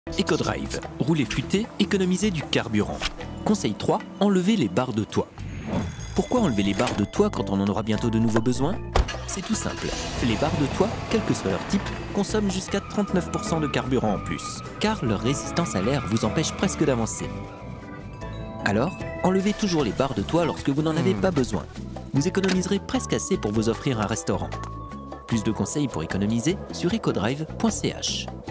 EcoDrive, rouler futé, économiser du carburant. Conseil 3, enlever les barres de toit. Pourquoi enlever les barres de toit quand on en aura bientôt de nouveaux besoins? C'est tout simple. Les barres de toit, quel que soit leur type, consomment jusqu'à 39% de carburant en plus, car leur résistance à l'air vous empêche presque d'avancer. Alors, enlevez toujours les barres de toit lorsque vous n'en avez pas besoin. Vous économiserez presque assez pour vous offrir un restaurant. Plus de conseils pour économiser sur ecodrive.ch.